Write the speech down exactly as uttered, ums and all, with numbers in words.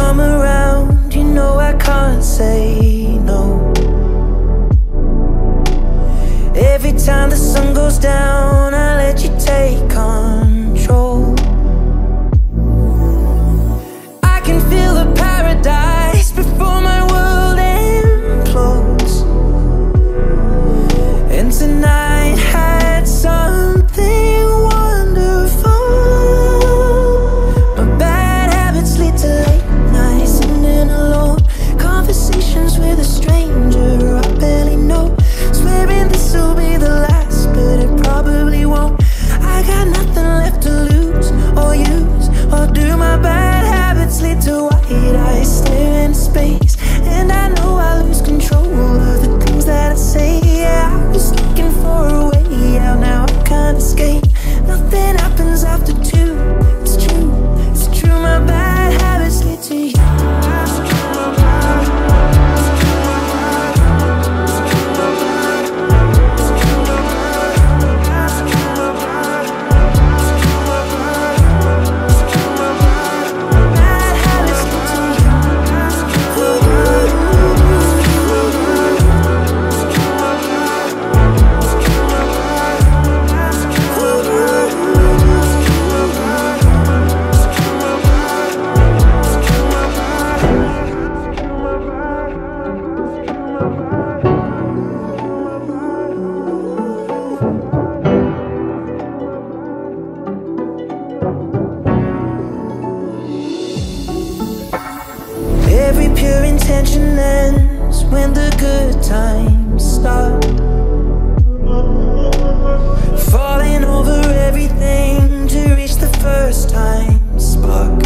come around, you know I can't say no. Every time the sun goes down, I let you take control. I can feel the paradise before my world implodes. And tonight had something wonderful. My bad habits lead to late nights sitting alone, conversations with a stranger I barely know. Swearing this'll be the last, but it probably won't. I got nothing left to lose or use or do. My bad habits lead to white eyes stare into space, and I know I lose control of the things that I say. Yeah, I was looking for a way out, now I can't escape. Nothing happens after two. It's true, it's true. My bad habits lead to you. Every pure intention ends when the good times start. Falling over everything to reach the first time spark.